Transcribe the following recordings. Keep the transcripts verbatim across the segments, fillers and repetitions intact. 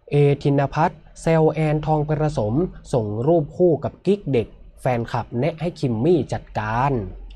เอธินภัทรเซลแอนทองผสมส่งรูปคู่กับกิ๊กเด็กแฟนคลับแนะให้คิมมี่จัดการ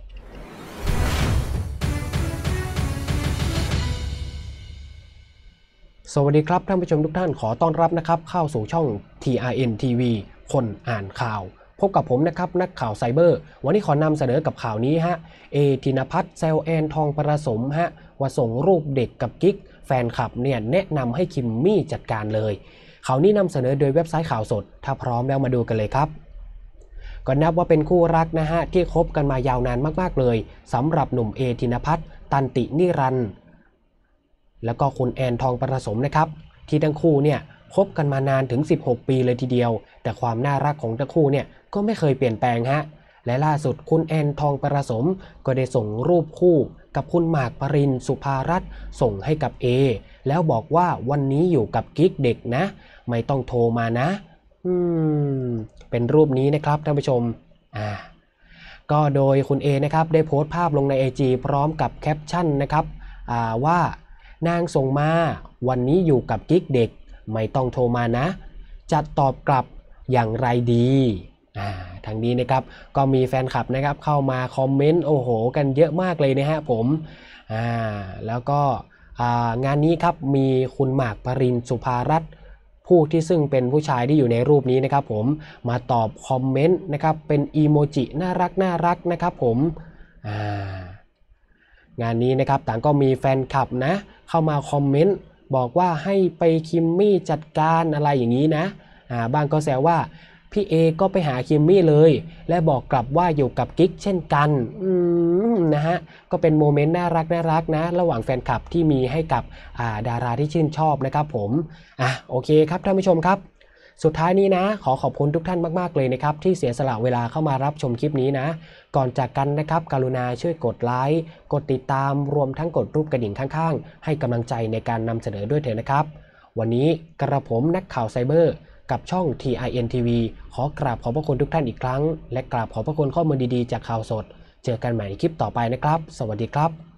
สวัสดีครับท่านผู้ชมทุกท่านขอต้อนรับนะครับเข้าสู่ช่อง ที อาร์ เอ็น ที วี คนอ่านข่าวพบกับผมนะครับนักข่าวไซเบอร์วันนี้ขอนำเสนอกับข่าวนี้ฮะเอธินภัทรเซลแอนทองผสมฮะว่าส่งรูปเด็กกับกิ๊กแฟนคลับเนี่ยแนะนำให้คิมมี่จัดการเลยข่าวนี้นำเสนอโดยเว็บไซต์ข่าวสดถ้าพร้อมแล้วมาดูกันเลยครับก็นับว่าเป็นคู่รักนะฮะที่คบกันมายาวนานมากๆเลยสำหรับหนุ่มเอธินภัทรตันตินิรันดร์แล้วก็คุณแอนทองผสมนะครับที่ทั้งคู่เนี่ยคบกันมานานถึงสิบหกปีเลยทีเดียวแต่ความน่ารักของทั้งคู่เนี่ยก็ไม่เคยเปลี่ยนแปลงฮะและล่าสุดคุณแอนทองผสมก็ได้ส่งรูปคู่กับคุณหมากปรินสุภารัตน์ส่งให้กับเอแล้วบอกว่าวันนี้อยู่กับกิ๊กเด็กนะไม่ต้องโทรมานะอืมเป็นรูปนี้นะครับท่านผู้ชมอ่าก็โดยคุณเอนะครับได้โพสต์ภาพลงใน ไอ จี พร้อมกับแคปชั่นนะครับอ่าว่านางส่งมาวันนี้อยู่กับกิ๊กเด็กไม่ต้องโทรมานะจะตอบกลับอย่างไรดีอ่าทางนี้นะครับก็มีแฟนคลับนะครับเข้ามาคอมเมนต์โอ้โหกันเยอะมากเลยนะฮะผมอ่าแล้วก็อ่างานนี้ครับมีคุณหมากปรินสุภารัตน์ผู้ที่ซึ่งเป็นผู้ชายที่อยู่ในรูปนี้นะครับผมมาตอบคอมเมนต์นะครับเป็นอีโมจิน่ารักน่ารักนะครับผมอ่างานนี้นะครับต่างก็มีแฟนคลับนะเข้ามาคอมเมนต์บอกว่าให้ไปคิมมี่จัดการอะไรอย่างนี้นะอ่าบางก็แซวว่าพี่เอก็ไปหาคิมมี่เลยและบอกกลับว่าอยู่กับกิ๊กเช่นกันอืมนะฮะก็เป็นโมเมนต์น่ารักน่ารักนะระหว่างแฟนคลับที่มีให้กับอ่าดาราที่ชื่นชอบนะครับผมอ่ะโอเคครับท่านผู้ชมครับสุดท้ายนี้นะขอขอบคุณทุกท่านมากๆเลยนะครับที่เสียสละเวลาเข้ามารับชมคลิปนี้นะก่อนจากกันนะครับกรุณาช่วยกดไลค์กดติดตามรวมทั้งกดรูปกระดิ่งข้างๆให้กำลังใจในการนำเสนอด้วยเถอะนะครับวันนี้กระผมนักข่าวไซเบอร์กับช่อง ที ไอ เอ็น ที วี ขอกราบขอบพระคุณทุกท่านอีกครั้งและกราบขอบพระคุณข้อมูลดีๆจากข่าวสดเจอกันใหม่ในคลิปต่อไปนะครับสวัสดีครับ